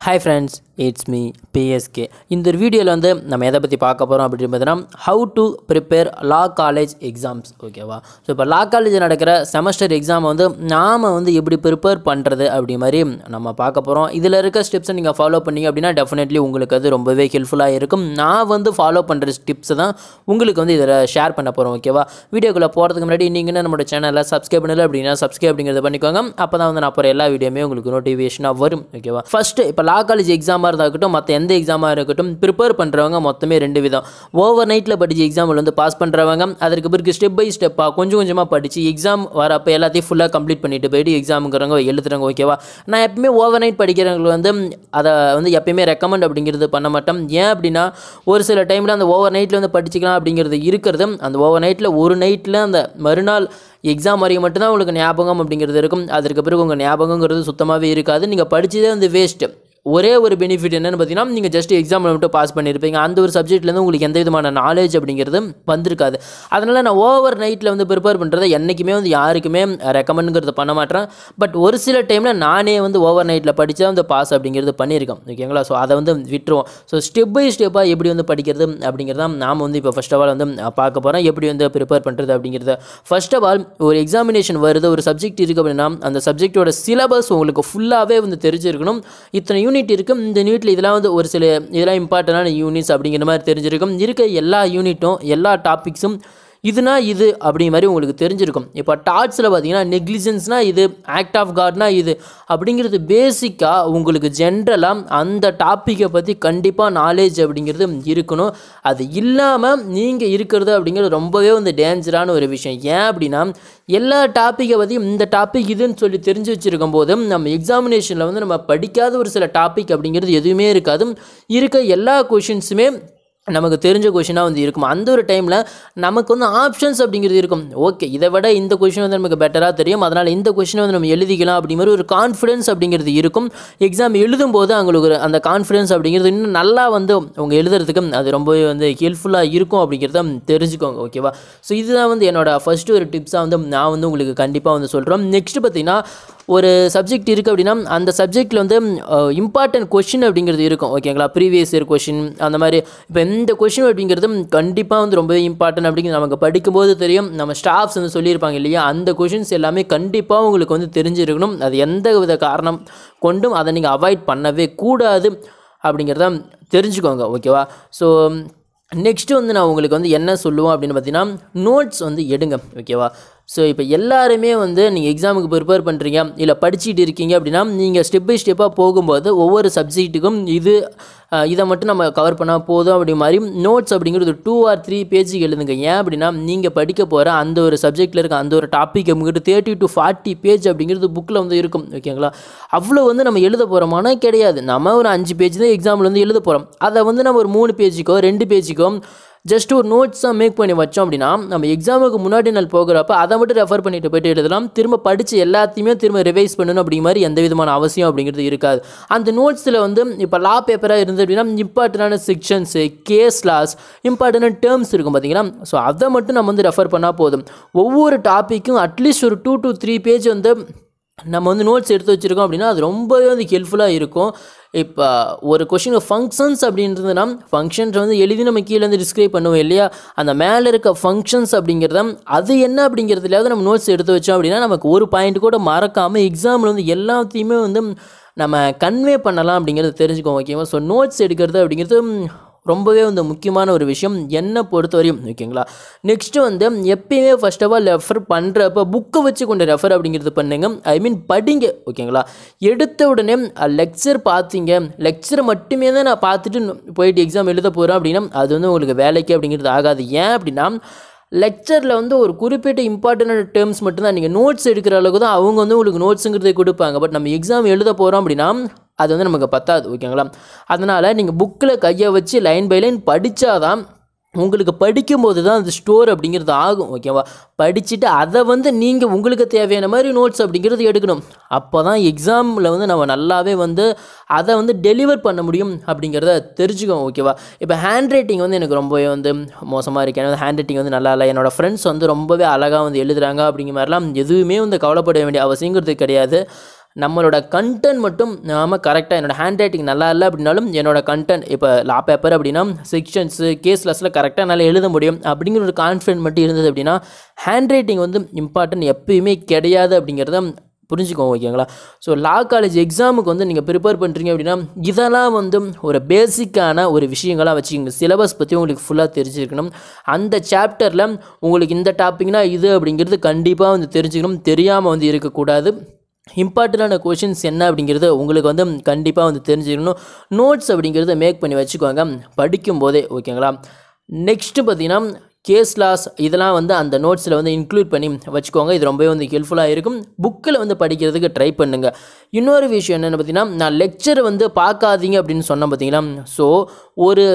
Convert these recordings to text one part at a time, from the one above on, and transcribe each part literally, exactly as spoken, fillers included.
Hi friends, it's me P S K. இந்த வீடியோவில் வந்து நம்ம எதை பற்றி பார்க்க போகிறோம் அப்படின்னு பார்த்தீங்கன்னா how to prepare law college exams. ஓகேவா? ஸோ இப்போ லா காலேஜ் நடக்கிற செமஸ்டர் எக்ஸாம் வந்து நாம் வந்து எப்படி ப்ரிப்பேர் பண்ணுறது அப்படி மாதிரி நம்ம பார்க்க போகிறோம். இதில் இருக்க ஸ்டெப்ஸை நீங்கள் ஃபாலோ பண்ணிங்க அப்படின்னா டெஃபினெட்லி உங்களுக்கு அது ரொம்பவே ஹெல்ப்ஃபுல்லாக இருக்கும். நான் வந்து ஃபாலோ பண்ணுற ஸ்டெப்ஸை தான் உங்களுக்கு வந்து இதில் ஷேர் பண்ண போகிறோம். ஓகேவா? வீடியோக்குள்ளே போகிறதுக்கு முன்னாடி நீங்கள் நம்மளோட சேனலில் சப்ஸ்கிரைப் பண்ணல அப்படின்னா சப்ஸ்கிரைப் அப்படிங்கிறத பண்ணிக்கோங்க. அப்போ தான் வந்து நான் போகிற எல்லா வீடியோமே உங்களுக்கு நோட்டிஃபிகேஷனாக வரும். ஓகேவா? ஃபஸ்ட்டு இப்போ லா காலேஜ் எக்ஸாமாக இருந்தாகட்டும் மற்ற எந்த எக்ஸாமாக இருக்கட்டும் ப்ரிப்பேர் பண்ணுறவங்க மொத்தமே ரெண்டு விதம். ஓவர் நைட்டில் படித்து எக்ஸாமில் வந்து பாஸ் பண்ணுறவங்க, அதற்கு பிறகு ஸ்டெப் பை ஸ்டெப்பாக கொஞ்சம் கொஞ்சமாக படித்து எக்ஸாம் வரப்போ எல்லாத்தையும் ஃபுல்லாக கம்ப்ளீட் பண்ணிட்டு போயிட்டு எக்ஸாமுங்கிறவங்க எழுதுறாங்க. ஓகேவா? நான் எப்பவுமே ஓவர் நைட் படிக்கிறவங்களுக்கு வந்து அதை வந்து எப்பயுமே ரெக்கமெண்ட் அப்படிங்கிறது பண்ண மாட்டேன். ஏன் அப்படின்னா ஒரு சில டைமில் அந்த ஓவர் நைட்டில் வந்து படிச்சிக்கலாம் அப்படிங்கிறது இருக்கிறது. அந்த ஓவர் நைட்டில் ஒரு நைட்டில் அந்த மறுநாள் எக்ஸாம் வரைக்கும் மட்டும்தான் உங்களுக்கு ஞாபகம் அப்படிங்கிறது இருக்கும். அதற்கு பிறகு உங்கள் ஞாபகங்கிறது சுத்தமாகவே இருக்காது. நீங்கள் படித்ததே வந்து வேஸ்ட்டு. ஒரே ஒரு பெனிஃபிட் என்னென்னு பார்த்தீங்கன்னா நீங்கள் ஜஸ்ட் எக்ஸாமில் மட்டும் பாஸ் பண்ணியிருப்பீங்க. அந்த ஒரு சப்ஜெக்ட்லேருந்து உங்களுக்கு எந்த விதமான நாலேஜ் அப்படிங்கிறது வந்திருக்காது. அதனால் நான் ஓவர் நைட்டில் வந்து ப்ரிப்பேர் பண்ணுறதை என்றைக்குமே வந்து யாருக்குமே ரெக்கமெண்டுங்கிறது பண்ண மாட்டேன். பட் ஒரு சில டைமில் நானே வந்து ஓவர் நைட்டில் படித்தா வந்து பாஸ் அப்படிங்கிறது பண்ணியிருக்கேன். ஓகேங்களா? ஸோ அதை வந்து விட்டுருவோம். ஸோ ஸ்டெப் பை ஸ்டெப்பாக எப்படி வந்து படிக்கிறது அப்படிங்கிறத நாம் வந்து இப்போ ஃபர்ஸ்ட் ஆஃப் ஆல் வந்து பார்க்க போகிறோம். எப்படி வந்து ப்ரிப்பேர் பண்ணுறது அப்படிங்கிறத. ஃபர்ஸ்ட் ஆஃப் ஆல் ஒரு எக்ஸாமினேஷன் வருது, ஒரு சப்ஜெக்ட் இருக்குது அப்படின்னா அந்த சப்ஜெக்டோட சிலபஸ் உங்களுக்கு ஃபுல்லாகவே வந்து தெரிஞ்சிருக்கணும். இத்தனை யூனிட் இருக்கும், இந்த யூனிட்டில் இதெல்லாம் வந்து ஒரு சில இதெல்லாம் இம்பார்ட்டண்டான யூனிட்ஸ் அப்படிங்கிற மாதிரி தெரிஞ்சிருக்கும். இருக்க எல்லா யூனிட்டும் எல்லா டாபிக்ஸும் இதுனா இது அப்படி மாதிரி உங்களுக்கு தெரிஞ்சிருக்கும். இப்போ டாட்ஸில் பார்த்தீங்கன்னா நெக்லிஜென்ஸ்னால் இது, ஆக்ட் ஆஃப் காட்னா இது அப்படிங்கிறது பேசிக்காக உங்களுக்கு ஜென்ரலாக அந்த டாப்பிக்கை பற்றி கண்டிப்பாக நாலேஜ் அப்படிங்கிறது இருக்கணும். அது இல்லாமல் நீங்கள் இருக்கிறது அப்படிங்கிறது ரொம்பவே வந்து டேஞ்சரான ஒரு விஷயம். ஏன் அப்படின்னா எல்லா டாப்பிக்கை பற்றி இந்த டாபிக் இதுன்னு சொல்லி தெரிஞ்சு வச்சுருக்கும் போது நம்ம எக்ஸாமினேஷனில் வந்து நம்ம படிக்காத ஒரு சில டாபிக் அப்படிங்கிறது எதுவுமே இருக்காது. இருக்க எல்லா கொஷின்ஸுமே நமக்கு தெரிஞ்ச கொஷினாக வந்து இருக்கும். அந்த ஒரு டைமில் நமக்கு வந்து ஆப்ஷன்ஸ் அப்படிங்கிறது இருக்கும். ஓகே, இதை விட இந்த கொஷின் வந்து நமக்கு பெட்டராக தெரியும், அதனால் இந்த கொஷினை வந்து நம்ம எழுதிக்கலாம் அப்படிங்கிற ஒரு கான்ஃபிடன்ஸ் அப்படிங்கிறது இருக்கும். எக்ஸாம் எழுதும்போது அவங்களுக்கு அந்த கான்ஃபிடன்ஸ் அப்படிங்கிறது இன்னும் நல்லா வந்து அவங்க எழுதுறதுக்கு அது ரொம்பவே வந்து ஹெல்ப்ஃபுல்லாக இருக்கும் அப்படிங்கிறத தெரிஞ்சுக்கோங்க. ஓகேவா? ஸோ இதுதான் வந்து என்னோடய ஃபஸ்ட்டு ஒரு டிப்ஸாக வந்து நான் வந்து உங்களுக்கு கண்டிப்பாக வந்து சொல்கிறோம். நெக்ஸ்ட்டு பார்த்திங்கன்னா ஒரு சப்ஜெக்ட் இருக்குது அப்படின்னா அந்த சப்ஜெக்டில் வந்து இம்பார்ட்டன்ட் கொஷின் அப்படிங்கிறது இருக்கும். ஓகேங்களா? ப்ரீவியஸ் இயர் கொஷின் அந்த மாதிரி. இப்போ இந்த கொஷின் அப்படிங்கிறது கண்டிப்பாக வந்து ரொம்பவே இம்பார்ட்டன்ட் அப்படிங்கிறது நமக்கு படிக்கும்போது தெரியும். நம்ம ஸ்டாஃப்ஸ் வந்து சொல்லியிருப்பாங்க இல்லையா, அந்த கொஷின்ஸ் எல்லாமே கண்டிப்பாக உங்களுக்கு வந்து தெரிஞ்சிருக்கணும். அது எந்த வித காரணம் கொண்டும் அதை நீங்கள் அவாய்ட் பண்ணவே கூடாது அப்படிங்கிறத தெரிஞ்சுக்கோங்க. ஓகேவா? ஸோ நெக்ஸ்ட்டு வந்து நான் உங்களுக்கு வந்து என்ன சொல்லுவோம் அப்படின்னு பார்த்தீங்கன்னா நோட்ஸ் வந்து எடுங்க. ஓகேவா? ஸோ இப்போ எல்லாருமே வந்து நீங்கள் எக்ஸாமுக்கு ப்ரிப்பேர் பண்ணுறீங்க இல்லை படிச்சுட்டு இருக்கீங்க அப்படின்னா நீங்கள் ஸ்டெப் பை ஸ்டெப்பாக போகும்போது ஒவ்வொரு சப்ஜெக்ட்டுக்கும் இது இதை மட்டும் நம்ம கவர் பண்ணால் போதும் அப்படி மாதிரி நோட்ஸ் அப்படிங்கிறது டூ ஆர் த்ரீ பேஜுக்கு எழுதுங்க. ஏன் அப்படின்னா நீங்கள் படிக்க போகிற அந்த ஒரு சப்ஜெக்டில் இருக்க அந்த ஒரு டாபிக் நம்மகிட்ட தேர்ட்டி டு ஃபார்ட்டி பேஜ் அப்படிங்கிறது புக்கில் வந்து இருக்கும். ஓகேங்களா? அவ்வளோ வந்து நம்ம எழுத போகிறோமானா கிடையாது. நம்ம ஒரு அஞ்சு பேஜ் தான் எக்ஸாமில் வந்து எழுத போகிறோம். அதை வந்து நம்ம ஒரு மூணு பேஜுக்கோ ரெண்டு பேஜுக்கோ ஜஸ்ட் ஒரு நோட்ஸாக மேக் பண்ணி வச்சோம் அப்படின்னா நம்ம எக்ஸாமுக்கு முன்னாடி நாள் போகிறப்ப அதை மட்டும் ரெஃபர் பண்ணிட்டு போய்ட்டு எழுதலாம். திரும்ப படித்து எல்லாத்தையுமே திரும்ப ரிவைஸ் பண்ணணும் அப்படிங்கிற மாதிரி எந்த விதமான அவசியம் அப்படிங்கிறது இருக்காது. அந்த நோட்ஸில் வந்து இப்போ லா பேப்பராக இருந்து அப்படின்னா இம்பார்ட்டண்டான செக்ஷன்ஸு, கேஸ் லாஸ், இம்பார்ட்டண்டான டேர்ம்ஸ் இருக்கும் பார்த்தீங்கன்னா. ஸோ அதை மட்டும் நம்ம வந்து ரெஃபர் பண்ணால் போதும். ஒவ்வொரு டாப்பிக்கும் அட்லீஸ்ட் ஒரு டூ டு த்ரீ பேஜ் வந்து நம்ம வந்து நோட்ஸ் எடுத்து வச்சுருக்கோம் அப்படின்னா அது ரொம்பவே வந்து ஹெல்ப்ஃபுல்லாக இருக்கும். இப்போ ஒரு கொஷின் ஃபங்க்ஷன்ஸ் அப்படின்றதுனா ஃபங்க்ஷன்ஸ் வந்து எழுதி நம்ம கீழே வந்து டிஸ்கிரைப் பண்ணுவோம் இல்லையா, அந்த மேலே இருக்க ஃபங்க்ஷன்ஸ் அப்படிங்கிறத அது என்ன அப்படிங்கிறதுலையாவது நம்ம நோட்ஸ் எடுத்து வச்சோம் அப்படின்னா நமக்கு ஒரு பாயிண்ட் கூட மறக்காமல் எக்ஸாமில் வந்து எல்லாத்தையுமே வந்து நம்ம கன்வே பண்ணலாம் அப்படிங்கிறது தெரிஞ்சுக்கோங்க. ஓகேவா? ஸோ நோட்ஸ் எடுக்கிறது அப்படிங்கிறது ரொம்பவே வந்து முக்கியமான ஒரு விஷயம் என்னை பொறுத்தவரையும். ஓகேங்களா? நெக்ஸ்ட்டு வந்து எப்பயுமே ஃபர்ஸ்ட் ஆஃப் ஆல் ரெஃபர் பண்ணுறப்ப புக்கை வச்சு கொண்டு ரெஃபர் அப்படிங்கிறது பண்ணுங்க. ஐ மீன் படிங்க. ஓகேங்களா? எடுத்த உடனே லெக்சர் பார்த்தீங்க, லெக்சரை மட்டுமே தான் நான் பார்த்துட்டு போயிட்டு எக்ஸாம் எழுத போகிறேன் அப்படின்னா அது வந்து உங்களுக்கு வேலைக்கு அப்படிங்கிறது ஆகாது. ஏன் அப்படின்னா லெக்சரில் வந்து ஒரு குறிப்பிட்ட இம்பார்ட்டன்ட் டேர்ம்ஸ் மட்டும்தான் நீங்கள் நோட்ஸ் எடுக்கிற அளவுக்கு தான் அவங்க வந்து உங்களுக்கு நோட்ஸுங்கிறதை கொடுப்பாங்க. பட் நம்ம எக்ஸாம் எழுத போகிறோம் அப்படின்னா அது வந்து நமக்கு பத்தாது. ஓகேங்களா? அதனால் நீங்கள் புக்கில் கையை வச்சு லைன் பை லைன் படித்தாதான் உங்களுக்கு படிக்கும்போது தான் அது ஸ்டோர் அப்படிங்கிறது ஆகும். ஓகேவா? படிச்சுட்டு அதை வந்து நீங்கள் உங்களுக்கு தேவையான மாதிரி நோட்ஸ் அப்படிங்கிறது எடுக்கணும். அப்போ தான் எக்ஸாமில் வந்து நம்ம நல்லாவே வந்து அதை வந்து டெலிவர் பண்ண முடியும் அப்படிங்கிறத தெரிஞ்சுக்கோங்க. ஓகேவா? இப்போ ஹேண்ட் ரைட்டிங் வந்து எனக்கு ரொம்பவே வந்து மோசமாக இருக்குது. ஏன்னா ஹேண்ட் ரைட்டிங் வந்து நல்லா இல்லை. என்னோடய ஃப்ரெண்ட்ஸ் வந்து ரொம்பவே அழகாக வந்து எழுதுகிறாங்க அப்படிங்கிற மாதிரிலாம் எதுவுமே வந்து கவலைப்பட வேண்டிய அவசியங்கிறது கிடையாது. நம்மளோட கண்டென்ட் மட்டும் நாம கரெக்டாக என்னோடய ஹேண்ட் ரைட்டிங் நல்லா இல்லை அப்படின்னாலும் என்னோட கண்டென்ட் இப்போ லா பேப்பர் அப்படின்னா செக்ஷன்ஸு கேஸ்லஸில் கரெக்டாக என்னால் எழுத முடியும் அப்படிங்கிற ஒரு கான்ஃபிடென்ட் மட்டும் இருந்தது அப்படின்னா ஹேண்ட் ரைட்டிங் வந்து இம்பார்ட்டன்ட் எப்பயுமே கிடையாது அப்படிங்கிறத புரிஞ்சுக்கோங்க, ஓகேங்களா. ஸோ லா காலேஜ் எக்ஸாமுக்கு வந்து நீங்கள் ப்ரிப்பேர் பண்ணுறீங்க அப்படின்னா இதெல்லாம் வந்து ஒரு பேசிக்கான ஒரு விஷயங்களாக வச்சுக்கோங்க. சிலபஸ் பற்றி உங்களுக்கு ஃபுல்லாக தெரிஞ்சுருக்கணும். அந்த சாப்டரில் உங்களுக்கு இந்த டாப்பிக்னா இது அப்படிங்கிறது கண்டிப்பாக வந்து தெரிஞ்சுக்கணும். தெரியாமல் வந்து இருக்கக்கூடாது. இம்பார்ட்டண்டான கொஷின்ஸ் என்ன அப்படிங்கிறது உங்களுக்கு வந்து கண்டிப்பாக வந்து தெரிஞ்சுக்கணும். நோட்ஸ் அப்படிங்கிறத மேக் பண்ணி வச்சுக்கோங்க படிக்கும்போதே, ஓகேங்களா. நெக்ஸ்ட்டு பார்த்தீங்கன்னா கேஸ் லாஸ் இதெல்லாம் வந்து அந்த நோட்ஸில் வந்து இன்க்ளூட் பண்ணி வச்சுக்கோங்க. இது ரொம்பவே வந்து ஹெல்ப்ஃபுல்லாக இருக்கும். புக்கில் வந்து படிக்கிறதுக்கு ட்ரை பண்ணுங்கள். இன்னொரு விஷயம் என்னென்னு பார்த்தீங்கன்னா, நான் லெக்சர் வந்து பார்க்காதீங்க அப்படின்னு சொன்னேன் பார்த்தீங்களா. ஸோ ஒரு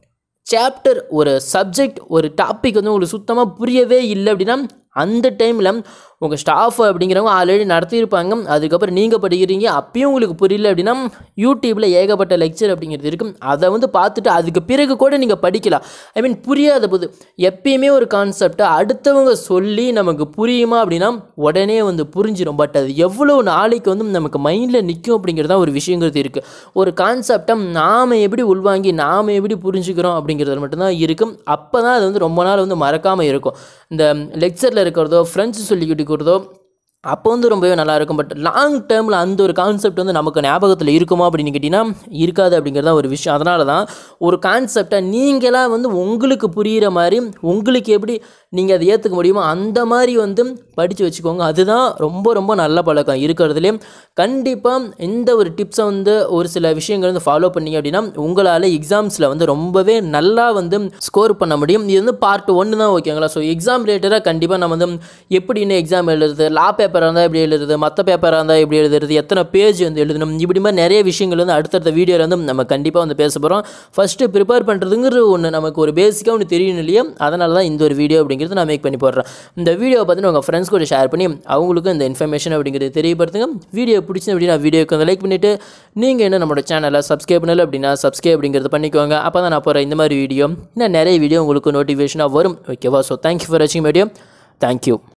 சாப்டர், ஒரு சப்ஜெக்ட், ஒரு டாபிக் வந்து உங்களுக்கு சுத்தமாக புரியவே இல்லை அப்படின்னா அந்த டைமில் உங்கள் ஸ்டாஃப் அப்படிங்கிறவங்க ஆல்ரெடி நடத்தியிருப்பாங்க. அதுக்கப்புறம் நீங்கள் படிக்கிறீங்க, அப்பயும் உங்களுக்கு புரியல அப்படின்னா யூடியூப்பில் ஏகப்பட்ட லெக்சர் அப்படிங்கிறது இருக்கும். அதை வந்து பார்த்துட்டு அதுக்கு பிறகு கூட நீங்கள் படிக்கலாம். ஐ மீன் புரியாத போது எப்பயுமே ஒரு கான்செப்டை அடுத்தவங்க சொல்லி நமக்கு புரியுமா அப்படின்னா உடனே வந்து புரிஞ்சிடும். பட் அது எவ்வளோ நாளைக்கு வந்து நமக்கு மைண்டில் நிற்கும் அப்படிங்கிறது தான் ஒரு விஷயங்கிறது இருக்குது. ஒரு கான்செப்டை நாம் எப்படி உள்வாங்கி நாம் எப்படி புரிஞ்சுக்கிறோம் அப்படிங்கிறது மட்டும்தான் இருக்கும். அப்போ தான் அது வந்து ரொம்ப நாள் வந்து மறக்காமல் இருக்கும். இந்த லெக்சரில் இருக்கிறதோ ஃப்ரெண்ட்ஸ் சொல்லிக்கிட்டு இருக்கிறதோ அப்போ வந்து ரொம்பவே நல்லாயிருக்கும். பட் லாங் டேர்மில் அந்த ஒரு கான்செப்ட் வந்து நமக்கு ஞாபகத்தில் இருக்குமா அப்படின்னு கேட்டிங்கன்னா இருக்காது அப்படிங்கிறது தான் ஒரு விஷயம். அதனால தான் ஒரு கான்செப்டை நீங்களாக வந்து உங்களுக்கு புரிகிற மாதிரி உங்களுக்கு எப்படி நீங்கள் அதை ஏற்றுக்க முடியுமோ அந்த மாதிரி வந்து படித்து வச்சுக்கோங்க. அதுதான் ரொம்ப ரொம்ப நல்ல பழக்கம் இருக்கிறதுலே. கண்டிப்பாக இந்த ஒரு டிப்ஸை வந்து ஒரு சில விஷயங்கள் வந்து ஃபாலோ பண்ணிங்க அப்படின்னா உங்களால் எக்ஸாம்ஸில் வந்து ரொம்பவே நல்லா வந்து ஸ்கோர் பண்ண முடியும். இது வந்து பார்ட் ஒன்று தான், ஓகேங்களா. ஸோ எக்ஸாம் ரிலேட்டடாக கண்டிப்பாக நம்ம வந்து எப்படி இன்னும் எக்ஸாம் எழுதுறது, லா பேப்பராக இருந்தால் எப்படி எழுதுறது, மற்ற பேப்பராக இருந்தால் எப்படி எழுதுறது, எத்தனை பேஜ் வந்து எழுதணும், இப்படி மாதிரி நிறைய விஷயங்கள் வந்து அடுத்தடுத்த வீடியோவில் வந்து நம்ம கண்டிப்பாக வந்து பேச போகிறோம். ஃபஸ்ட்டு ப்ரிப்பேர் பண்ணுறதுங்கிற ஒன்று நமக்கு ஒரு பேசிக்காக ஒன்று தெரியணும் இல்லையா. அதனால தான் இந்த ஒரு வீடியோ அப்படிங்கிறது நான் மேக் பண்ணி போடுறேன். இந்த வீடியோவை பார்த்துட்டு உங்கள் ஃப்ரெண்ட்ஸ் கூட ஷேர் பண்ணி அவங்களுக்கும் இந்த இன்ஃபர்மேஷன் அப்படிங்கிறது தெரியப்படுத்துங்க. வீடியோ பிடிச்சி அப்படின்னா வீடியோக்கு வந்து லைக் பண்ணிவிட்டு நீங்கள் என்ன நம்மளோட சேனலை சப்ஸ்கிரைப் பண்ணல அப்படின்னா சப்ஸ்கிரைப் அப்படிங்கிறது பண்ணிக்கோங்க. அப்போ தான் நான் போகிற இந்த மாதிரி வீடியோ இன்னும் நிறைய வீடியோ உங்களுக்கு நோட்டிஃபிகேஷனாக வரும், ஓகேவா. ஸோ தேங்க்யூ ஃபார் வாட்சிங் வீடியோ. தேங்க்யூ.